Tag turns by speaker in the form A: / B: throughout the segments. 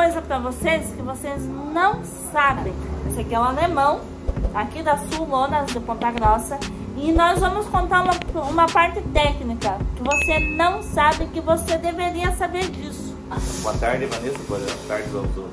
A: coisa pra vocês que vocês não sabem. Esse aqui é um alemão, aqui da Sul Lonas de Ponta Grossa. E nós vamos contar uma parte técnica que você não sabe, que você deveria saber disso.
B: Boa tarde, Vanessa. Boa tarde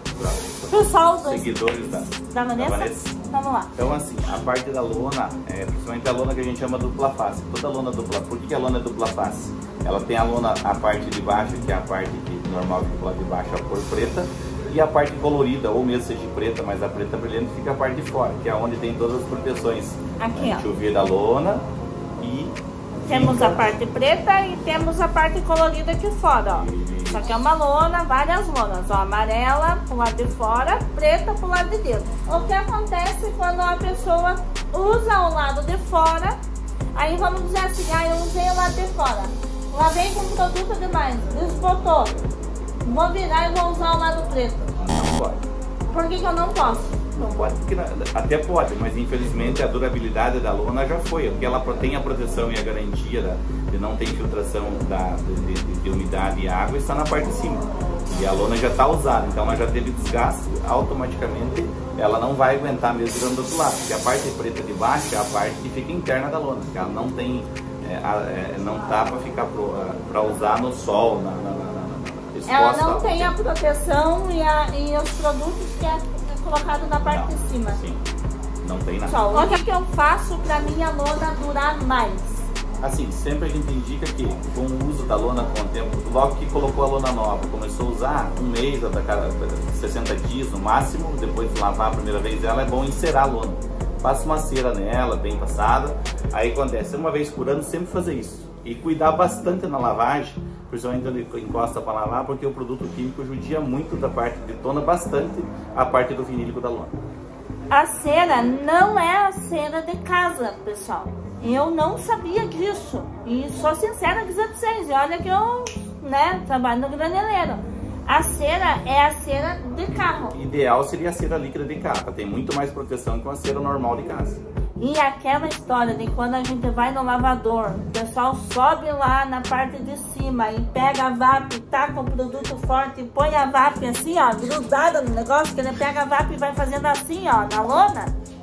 A: pessoal
B: dos seguidores
A: da Vanessa. Vamos lá.
B: Então, assim, a parte da lona, principalmente a lona que a gente chama dupla face. Toda lona dupla. Por que a lona é dupla face? Ela tem a lona, a parte de baixo, que é a parte normal que lá de baixo, a cor preta. E a parte colorida, ou mesmo seja preta, mas a preta brilhante fica a parte de fora, que é onde tem todas as proteções.
A: Aqui, ó.
B: Chover da lona e...
A: Temos a parte preta e temos a parte colorida aqui fora, ó. Isso aqui é uma lona, várias lonas, ó. Amarela pro lado de fora, preta pro lado de dentro. O que acontece quando a pessoa usa o lado de fora, aí vamos dizer assim, eu usei o lado de fora. Lavei com produto demais, desbotou. Vou virar e vou usar o lado preto.
B: Não pode.
A: Por que eu não posso?
B: Não pode, porque até pode, mas infelizmente a durabilidade da lona já foi, porque ela tem a proteção e a garantia de não ter infiltração de umidade e água, está na parte de cima. E a lona já está usada, então ela já teve desgaste, automaticamente ela não vai aguentar mesmo virando do outro lado. Porque a parte preta de baixo é a parte que fica interna da lona, que ela não tem, não tá para ficar para usar no sol,
A: ela não tem a proteção e os produtos que é colocado na parte de cima.
B: Sim, não tem nada.
A: Pessoal, o que eu faço para minha lona durar mais?
B: Assim, sempre a gente indica que com o uso da lona com o tempo, logo que colocou a lona nova, começou a usar um mês, a cada 60 dias no máximo, depois de lavar a primeira vez ela, é bom encerar a lona. Passa uma cera nela, bem passada, aí acontece, uma vez por ano, sempre fazer isso. E cuidar bastante na lavagem, principalmente quando encosta para lavar, porque o produto químico judia muito da parte, detona bastante a parte do vinílico da lona.
A: A cera não é a cera de casa, pessoal. Eu não sabia disso. E sou sincera dizer pra vocês, olha que eu trabalho no graneleiro. A cera é a cera de carro.
B: Ideal seria a cera líquida de carro, tem muito mais proteção que uma cera normal de casa.
A: E aquela história de quando a gente vai no lavador, o pessoal sobe lá na parte de cima e pega a VAP, taca o produto forte e põe a VAP assim, ó, grudada no negócio, que ele pega a VAP e vai fazendo assim, ó, na lona.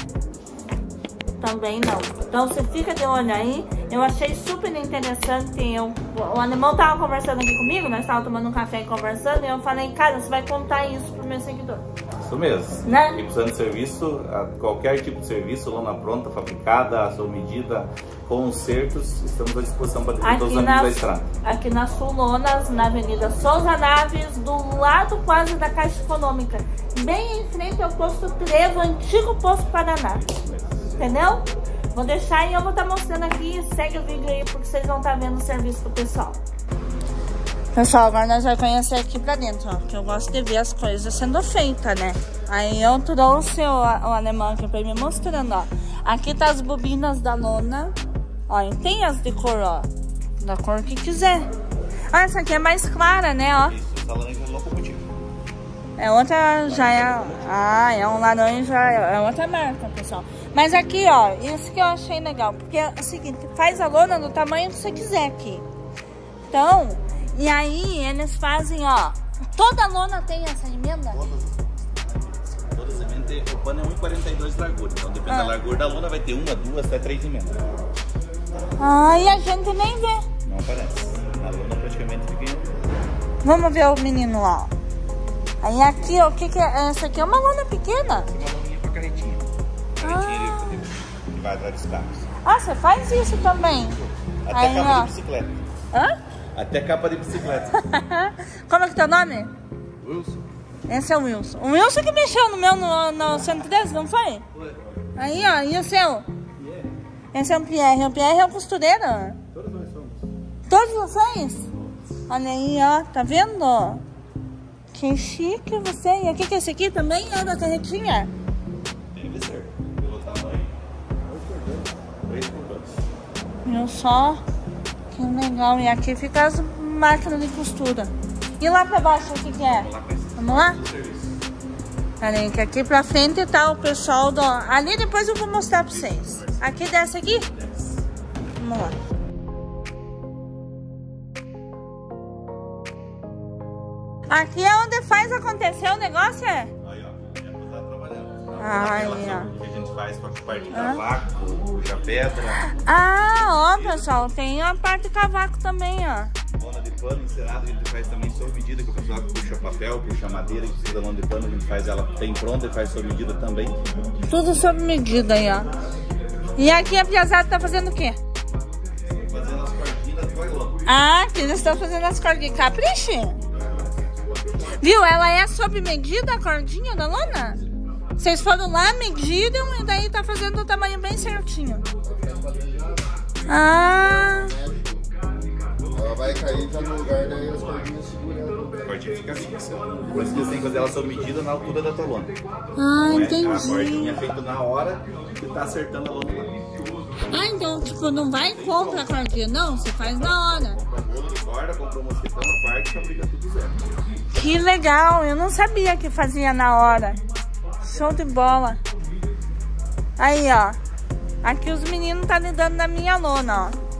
A: Também não. Então você fica de olho aí. Eu achei super interessante. O alemão tava conversando aqui comigo, nós estávamos tomando um café e conversando, e eu falei, cara, você vai contar isso pro meu seguidor.
B: Isso mesmo.
A: Né?
B: E precisando de serviço, qualquer tipo de serviço, lona pronta, fabricada, à sua medida, consertos, estamos à disposição para todos os amigos da estrada. Aqui
A: na Sul Lonas, na Avenida Souza Naves, do lado quase da Caixa Econômica, bem em frente ao posto Trevo, antigo posto Paraná. Entendeu? Vou deixar e eu vou estar mostrando aqui. Segue o vídeo aí, porque vocês vão estar vendo o serviço do pessoal. Pessoal, agora nós vamos conhecer aqui pra dentro, ó, que eu gosto de ver as coisas sendo feitas, né? Aí eu trouxe o alemão aqui pra ir me mostrando, ó. Aqui tá as bobinas da lona, ó, e tem as de cor, ó, da cor que quiser. Ah, essa aqui é mais clara, né, ó.
B: Isso, essa laranja é locomotiva.
A: É outra, já é... Ah, é um laranja, é outra marca, pessoal. Mas aqui, ó, isso que eu achei legal, porque é o seguinte, faz a lona do tamanho que você quiser aqui. Então, e aí eles fazem, ó, toda lona tem essa emenda?
B: Toda emenda, o pano é 1,42 de largura, então depende da largura da lona, vai ter 1, 2, até 3 emendas.
A: Ah, e a gente nem vê.
B: Não aparece, a lona praticamente fica...
A: Vamos ver o menino lá, ó. Aí aqui, ó, o que que é? Essa aqui é uma lona pequena?
B: Uma loninha pra carretinha. Carretinha que vai atrás dos carros.
A: Ah, você faz isso também?
B: Até
A: aí,
B: capa
A: ó.
B: de bicicleta.
A: Hã?
B: Até capa de bicicleta.
A: Como é que é teu nome?
B: Wilson.
A: Esse é o Wilson. O Wilson que mexeu no meu no 113, não foi?
B: Foi.
A: Aí, ó, e o seu?
B: Pierre.
A: Esse é o Pierre. O Pierre é o costureiro?
B: Todos nós somos.
A: Todos vocês? Olha aí, ó, tá vendo? Que chique você. E aqui que esse aqui também é da carretinha?
B: Deve ser. Pelo tamanho. 3 por 2.
A: Viu só? Que legal. E aqui fica as máquinas de costura. E lá pra baixo, o que que é? Vamos lá? Olha aí, que aqui pra frente tá o pessoal do... Ali depois eu vou mostrar pra vocês. Aqui desce aqui? Vamos lá. Aqui é onde faz acontecer o negócio, é?
B: Aí, ó, já tá trabalhando.
A: Ai,
B: ó. Que a gente faz pra parte de cavaco, puxa pedra.
A: Ah, ó, pessoal, tem a parte de cavaco também, ó.
B: Lona de pano encerada, a gente faz também sob medida, que o pessoal puxa papel, puxa madeira, que precisa da lona de pano, a gente faz ela bem pronta e faz sob medida também.
A: Tudo sob medida aí, ó. E aqui a piazada tá fazendo o quê?
B: Fazendo as cordinhas do bailão.
A: Ah, aqui eles estão fazendo as cordinhas. Capriche! Viu? Ela é sob medida a cordinha da lona? Vocês foram lá, mediram e daí tá fazendo o tamanho bem certinho. Ah...
C: Ela vai cair já no lugar, daí as cordinhas seguram.
B: A cordinha fica fixa. Por isso que você tem que fazer ela sob medida na altura da tua lona.
A: Ah,
B: Não é a
A: entendi.
B: cordinha feita na hora que tá acertando a lona lá.
A: Ah, então, tipo, não vai e compra a cordinha, não? Você faz na hora.
B: Compra um rolo de corda, compra um mosquetão na parte e fabrica tudo zero.
A: Que legal, eu não sabia que fazia na hora. Show de bola. Aí, ó. Aqui os meninos tá lidando da minha lona, ó.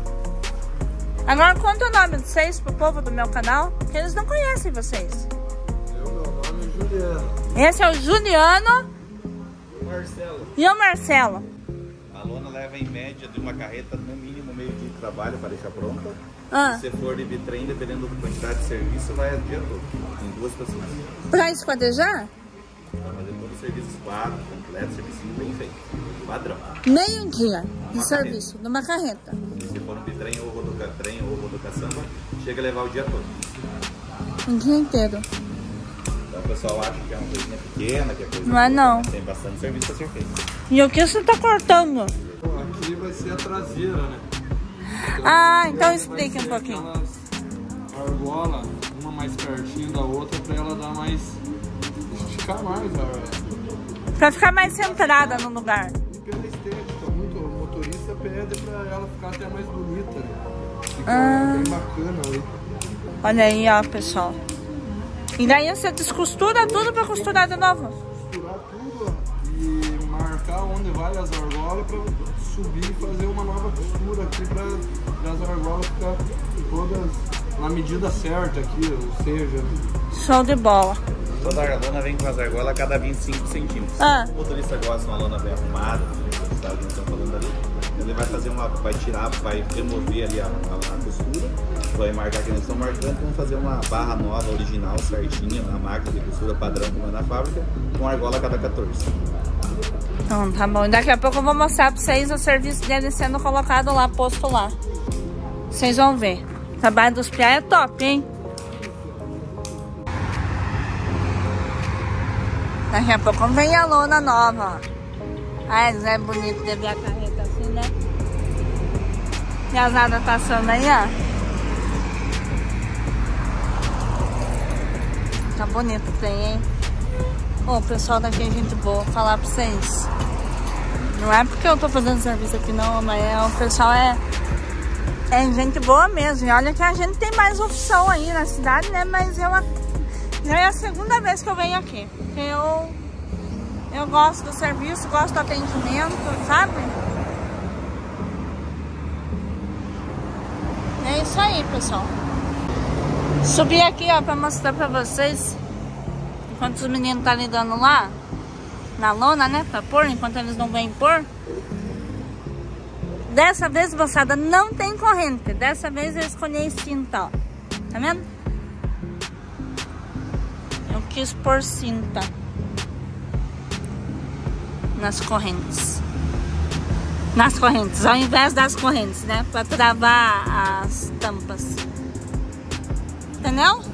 A: Agora conta o nome de vocês pro povo do meu canal, que eles não conhecem vocês.
C: Meu nome é Juliano.
A: Esse é o Juliano
C: Marcelo.
A: e o Marcelo.
B: A lona leva em média de uma carreta no mínimo meio dia de trabalho para deixar pronta.
A: Ah,
B: Se for de bitrem, dependendo da quantidade de serviço, vai o dia todo. Tem 2 pessoas.
A: pra esquadrejar?
B: Vai fazer todo o serviço quadro, completo, serviço bem feito. Padrão.
A: Meio dia de serviço, numa carreta.
B: Se for um bitrem ou rodocatrem ou rodocaçamba, chega a levar o dia todo.
A: Um dia inteiro.
B: Então o pessoal acha que é uma coisinha pequena, que é coisa
A: Não é não.
B: Tem bastante serviço a ser feito.
A: E o que você tá cortando?
C: Aqui vai ser a traseira, né?
A: Ah, então explique um pouquinho.
C: Aquelas argolas, uma mais pertinho da outra, pra ela dar mais... esticar mais a...
A: Pra ficar mais centrada no lugar.
C: E pela estética, muito o motorista pede pra ela ficar até mais bonita, né? Fica bem bacana ali.
A: Olha aí, ó, pessoal. E daí você descostura tudo pra costurar de novo?
C: Costurar tudo, ó, e marcar onde vai as argolas pra subir e fazer uma nova costura aqui pra as argolas ficar todas na medida certa aqui, ou seja...
A: Show de bola.
B: Toda a lona vem com as argolas a cada 25 centímetros.
A: Ah.
B: O motorista gosta de uma lona bem arrumada, sabe o que nós estamos falando ali. Ele vai fazer vai tirar, vai remover ali a costura, vai marcar que nós estamos marcando, vamos fazer uma barra nova, original, certinha, na máquina de costura padrão como é na fábrica, com argola a cada 14.
A: Então, tá bom. E daqui a pouco eu vou mostrar pra vocês o serviço dele sendo colocado lá, posto lá. Vocês vão ver. O trabalho dos piá é top, hein? Daqui a pouco vem a lona nova, ó. Ah, é bonito de ver a carreta assim, né? Piazada passando aí, ó. Tá bonito tem, hein? Ô, o pessoal daqui é gente boa, vou falar pra vocês. Não é porque eu tô fazendo serviço aqui não, mas o pessoal é gente boa mesmo. E olha que a gente tem mais opção aí na cidade, né? Mas já é a segunda vez que eu venho aqui. Porque eu gosto do serviço, gosto do atendimento, sabe? É isso aí, pessoal. Subi aqui, ó, pra mostrar pra vocês. Enquanto os meninos tá lidando lá na lona, né, pra pôr, enquanto eles não vêm pôr. Dessa vez, moçada, não tem corrente. Dessa vez eu escolhi cinta, ó. Tá vendo? Eu quis pôr cinta nas correntes. Nas correntes, ao invés das correntes, né? Pra travar as tampas. Entendeu?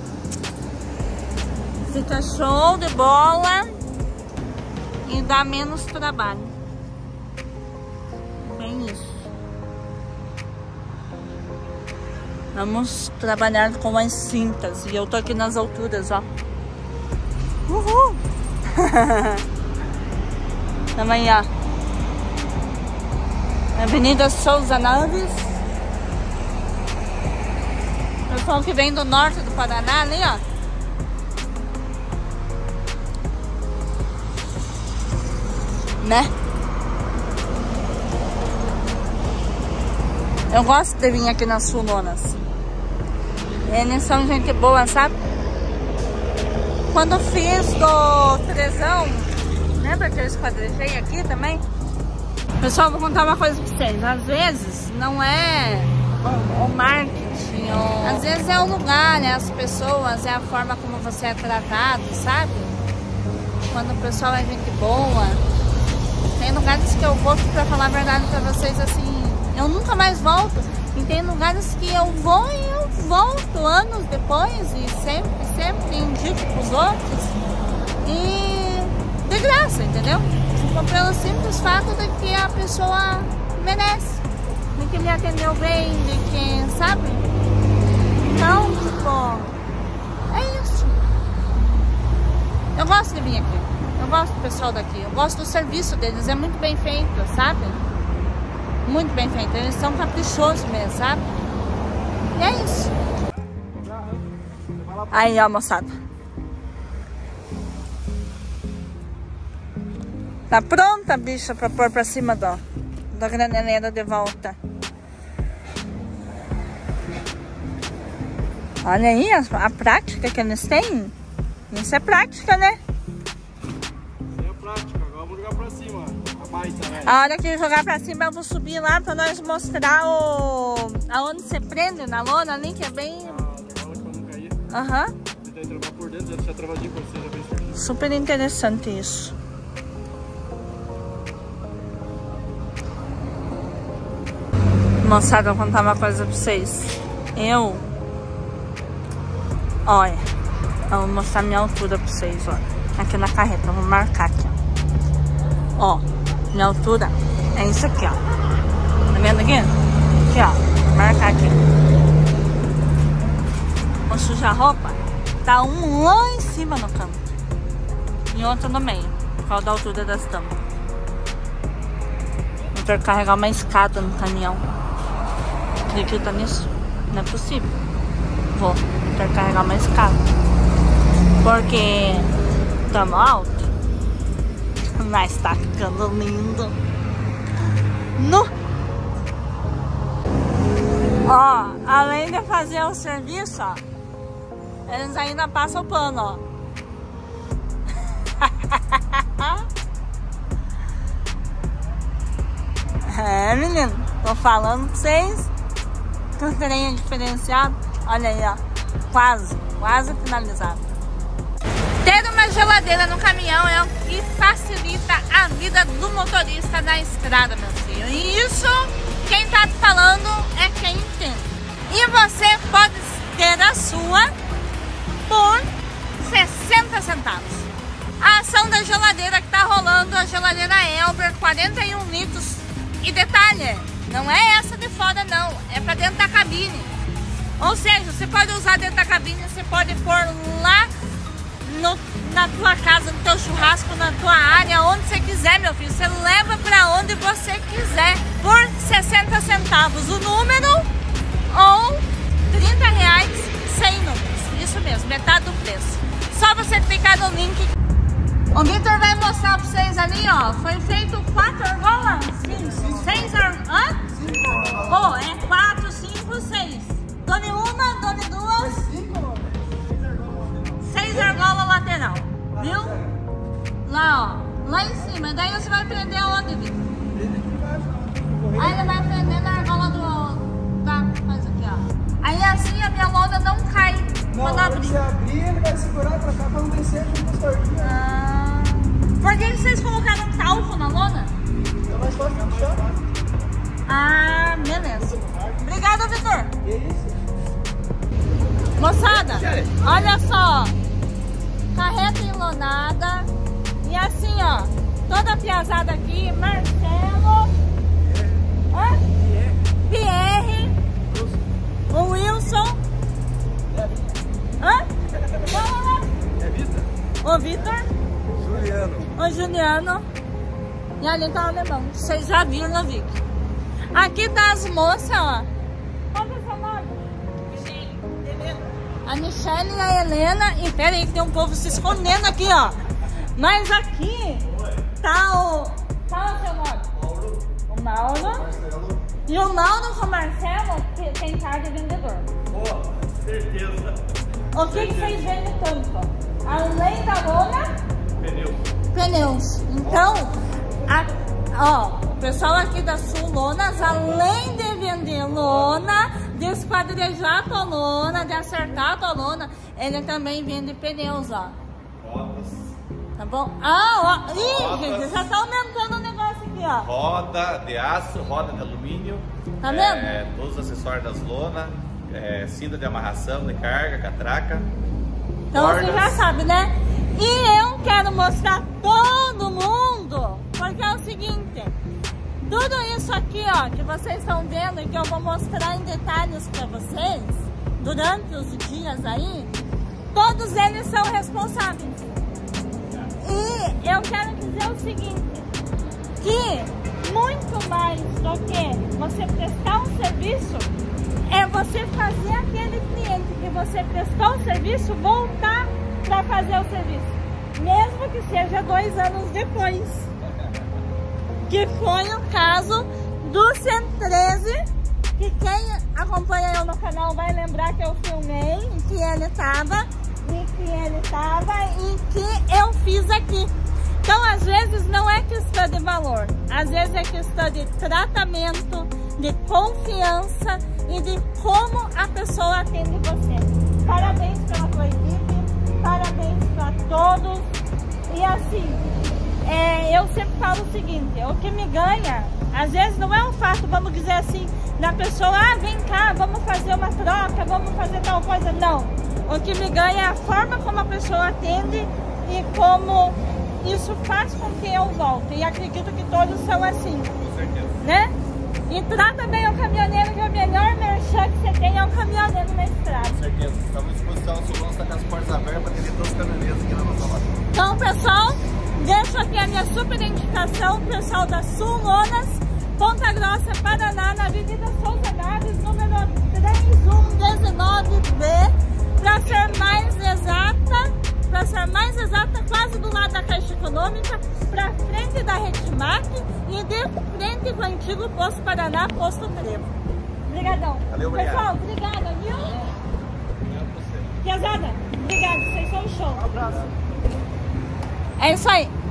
A: Fica show de bola e dá menos trabalho. Bem isso. Vamos trabalhar com as cintas. E eu tô aqui nas alturas, ó. Uhul! Também, ó. Avenida Souza Naves. Pessoal que vem do norte do Paraná ali, ó. Né? Eu gosto de vir aqui nas Sulonas. Eles são gente boa, sabe? Quando fiz do Trezão, lembra que eu esquadrejei aqui também? Pessoal, vou contar uma coisa pra vocês. Às vezes não é o marketing, às vezes é o lugar, né? As pessoas, é a forma como você é tratado, sabe? Quando o pessoal é gente boa. Tem lugares que eu vou, pra falar a verdade pra vocês, assim, eu nunca mais volto. E tem lugares que eu vou e eu volto anos depois e sempre indico pros outros. E de graça, entendeu? Pelo simples fato de que a pessoa merece, de que me atendeu bem, de que, sabe? Então, tipo, é isso. Eu gosto de vir aqui, eu gosto do pessoal daqui, eu gosto do serviço deles, é muito bem feito, sabe? Muito bem feito, eles são caprichosos mesmo, sabe? E é isso. Aí, ó, moçada. Tá pronta, bicha, pra pôr pra cima da graneleira de volta. Olha aí a prática que eles têm. Isso é prática, né?
C: Isso é prática. Agora vamos jogar pra cima. A baita, né?
A: A hora que jogar pra cima, eu vou subir lá pra nós mostrar aonde você prende na lona ali, que é bem...
C: Na lona pra não cair.
A: Aham.
C: Tentar travar por dentro, já deixar travadinho pra você, já bem certinho.
A: Super interessante isso. Moçada, eu vou contar uma coisa pra vocês. Olha, eu vou mostrar minha altura pra vocês, ó. Aqui na carreta, eu vou marcar aqui, ó. Ó, minha altura é isso aqui, ó. Tá vendo aqui? Aqui, ó. Marcar aqui. Vou sujar a roupa. Tá um lá em cima no canto e outro no meio, por causa da altura das tampas. Vou ter que carregar uma escada no caminhão. Acredita nisso? Não é possível. Vou ter que carregar uma escada, porque estamos alto, mas tá ficando lindo. Ó, além de fazer o serviço, ó, eles ainda passam o pano, ó. É, menino, tô falando pra vocês. Que o trem é diferenciado. Olha aí, ó. Quase finalizado. Ter uma geladeira no caminhão é o que facilita a vida do motorista na estrada, meu filho. E isso, quem tá falando é quem entende. E você pode ter a sua por 60 centavos. A ação da geladeira que tá rolando, a geladeira Elber, 41 litros. E detalhe, não é essa de fora não, é pra dentro da cabine. Ou seja, você pode usar dentro da cabine, você pode pôr lá na tua casa, no teu churrasco, na tua área, onde você quiser, meu filho. Você leva pra onde você quiser, por 60 centavos o número, ou 30 reais sem números. Isso mesmo, metade do preço. Só você clicar no link. O Vitor vai mostrar pra vocês ali, ó. Foi feito 4 argolas? 6 argolas? Hã? 5. Oh, é 4, 5, 6. Done uma, done duas. 6 argolas lateral. Viu? Lá, ó. Lá em cima. Daí você vai prender aonde, Vitor? Aí ele vai prender na argola faz aqui, ó. Aí assim a minha lona não cai.
D: Não, quando você abrir, ele vai segurar pra cá pra não descer junto com a
A: por que vocês colocaram talco na lona?
D: É mais fácil de puxar.
A: Ah, beleza. Obrigada, Vitor.
D: Que isso?
A: Moçada, olha só. Carreta enlonada. E assim, ó. Toda a piazada aqui. Marcelo. Pierre. O Wilson. O Vitor. O Juliano. E ali tá o alemão. Vocês já viram na Vic. Aqui tá as moças, ó. Qual que é o seu nome? Michele. Helena. A Michele e a Helena. E pera aí que tem um povo se escondendo aqui, ó. Mas aqui tá o... Qual é o seu nome? Mauro. O Mauro. E o Mauro com o Marcelo tem cara de vendedor.
B: Certeza.
A: O que vocês vendem tanto? além da lona, pneus. Então, o pessoal aqui da Sul Lonas, além de vender lona, de esquadrejar a tua lona, de acertar a tua lona, ele também vende pneus, ó.
B: Rodas.
A: Tá bom? Gente, já tá aumentando o negócio aqui, ó.
B: Roda de aço, roda de alumínio.
A: Tá vendo?
B: Todos os acessórios das lonas, cinta de amarração, de carga, catraca.
A: Então
B: cordas.
A: você já sabe, né? E eu quero mostrar todo mundo, porque é o seguinte, tudo isso aqui, ó, que vocês estão vendo e que eu vou mostrar em detalhes pra vocês, durante os dias aí, todos eles são responsáveis. E eu quero dizer o seguinte, que muito mais do que você prestar um serviço, é você fazer aquele cliente que você prestou o serviço voltar para fazer o serviço, mesmo que seja 2 anos depois, que foi o caso do 113, que quem acompanha eu no canal vai lembrar que eu filmei, em que ele estava e que eu fiz aqui. Então, às vezes, não é questão de valor, às vezes é questão de tratamento, de confiança e de como a pessoa atende você. Parabéns pela tua equipe, parabéns para todos. E assim, eu sempre falo o seguinte, o que me ganha, às vezes não é um fato, vamos dizer assim, da pessoa, vem cá, vamos fazer uma troca, vamos fazer tal coisa, não. O que me ganha é a forma como a pessoa atende e como isso faz com que eu volte. E acredito que todos são assim.
B: Com certeza.
A: Né? E trata bem o caminhoneiro, que o melhor merchan que você tem é o caminhoneiro na estrada.
B: Com certeza. Estamos à disposição, o Sul está com as portas abertas para atender todos os caminhoneiros aqui na nossa loja.
A: Então, pessoal, deixo aqui a minha super identificação, pessoal da Sul Lonas, Ponta Grossa, Paraná, na Avenida Souza Naves, número 3119B. Para ser mais exata, quase do lado da Caixa Econômica, para frente da Redmac e de frente com o antigo Posto Paraná, Posto Trevo. Obrigadão.
B: Valeu, obrigado.
A: Pessoal, obrigada, viu? Piazada, obrigada, vocês são um show.
C: Um abraço.
A: É isso aí.